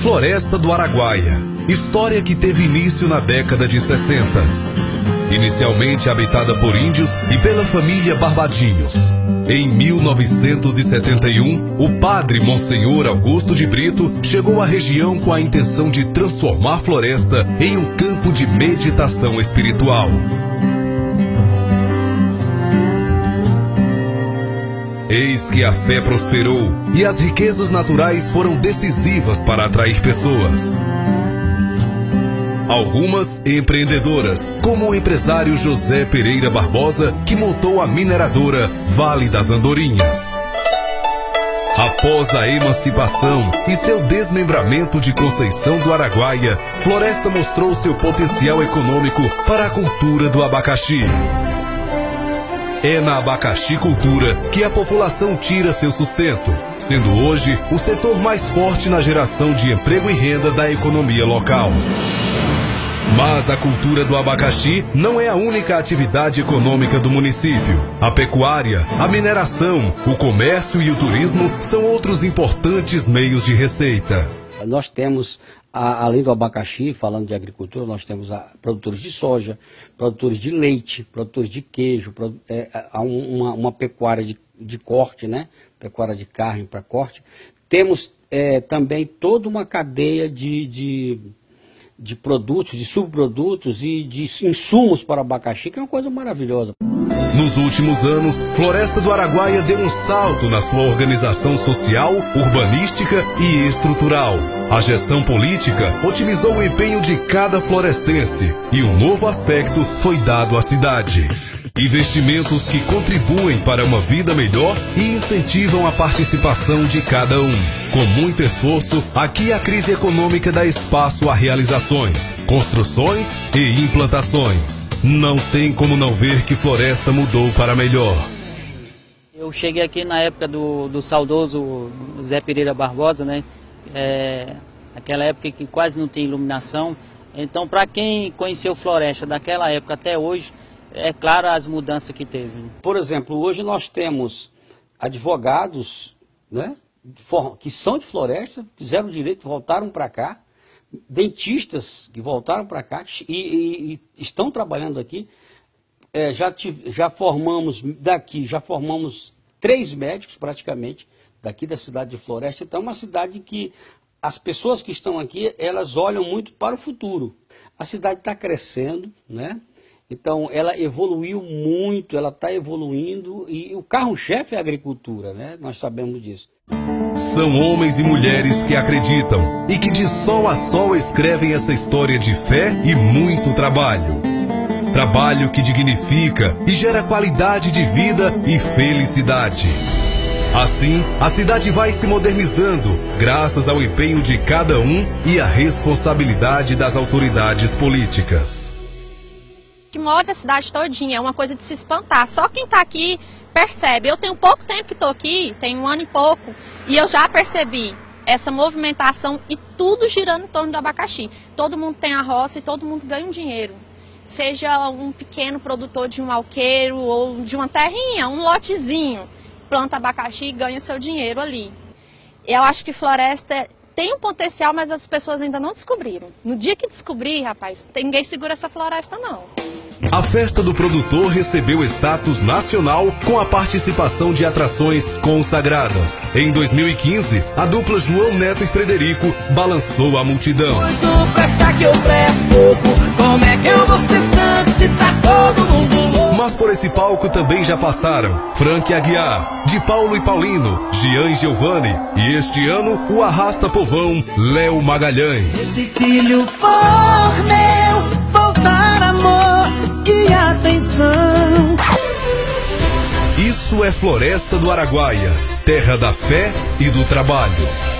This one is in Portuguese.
Floresta do Araguaia, história que teve início na década de 60. Inicialmente habitada por índios e pela família Barbadinhos. Em 1971, o padre Monsenhor Augusto de Brito chegou à região com a intenção de transformar Floresta em um campo de meditação espiritual. Eis que a fé prosperou e as riquezas naturais foram decisivas para atrair pessoas. Algumas empreendedoras, como o empresário José Pereira Barbosa, que montou a mineradora Vale das Andorinhas. Após a emancipação e seu desmembramento de Conceição do Araguaia, Floresta mostrou seu potencial econômico para a cultura do abacaxi. É na abacaxicultura que a população tira seu sustento, sendo hoje o setor mais forte na geração de emprego e renda da economia local. Mas a cultura do abacaxi não é a única atividade econômica do município. A pecuária, a mineração, o comércio e o turismo são outros importantes meios de receita. Nós temos, além do abacaxi, falando de agricultura, nós temos produtores de soja, produtores de leite, produtores de queijo, uma pecuária de corte, né? Pecuária de carne para corte. Temos também toda uma cadeia de produtos, de subprodutos e de insumos para o abacaxi, que é uma coisa maravilhosa. Nos últimos anos, Floresta do Araguaia deu um salto na sua organização social, urbanística e estrutural. A gestão política otimizou o empenho de cada florestense e um novo aspecto foi dado à cidade. Investimentos que contribuem para uma vida melhor e incentivam a participação de cada um. Com muito esforço, aqui a crise econômica dá espaço a realizações, construções e implantações. Não tem como não ver que Floresta mudou para melhor. Eu cheguei aqui na época do saudoso Zé Pereira Barbosa, né? Aquela época que quase não tem iluminação. Então, para quem conheceu Floresta daquela época até hoje, é claro as mudanças que teve. Por exemplo, hoje nós temos advogados, né, que são de Floresta, fizeram direito, voltaram para cá, dentistas que voltaram para cá e estão trabalhando aqui. Já formamos 3 médicos praticamente daqui da cidade de Floresta. Então é uma cidade que as pessoas que estão aqui, elas olham muito para o futuro. A cidade está crescendo, né? Então, ela evoluiu muito, ela está evoluindo e o carro-chefe é a agricultura, né? Nós sabemos disso. São homens e mulheres que acreditam e que de sol a sol escrevem essa história de fé e muito trabalho. Trabalho que dignifica e gera qualidade de vida e felicidade. Assim, a cidade vai se modernizando, graças ao empenho de cada um e à responsabilidade das autoridades políticas. Que move a cidade todinha, é uma coisa de se espantar. Só quem está aqui percebe. Eu tenho pouco tempo que estou aqui, tenho 1 ano e pouco, e eu já percebi essa movimentação e tudo girando em torno do abacaxi. Todo mundo tem a roça e todo mundo ganha um dinheiro. Seja um pequeno produtor de um alqueiro ou de uma terrinha, um lotezinho, planta abacaxi e ganha seu dinheiro ali. Eu acho que Floresta tem um potencial, mas as pessoas ainda não descobriram. No dia que descobrir, rapaz, ninguém segura essa floresta não. A Festa do Produtor recebeu status nacional com a participação de atrações consagradas. Em 2015, a dupla João Neto e Frederico balançou a multidão. Quanto presta que eu presto pouco, como é que eu vou ser santo se tá todo mundo louco? Mas por esse palco também já passaram Frank Aguiar, de Paulo e Paulino, Gian e Giovanni e este ano o Arrasta Povão, Léo Magalhães. Se filho for meu, voltar amor e atenção. Isso é Floresta do Araguaia, terra da fé e do trabalho.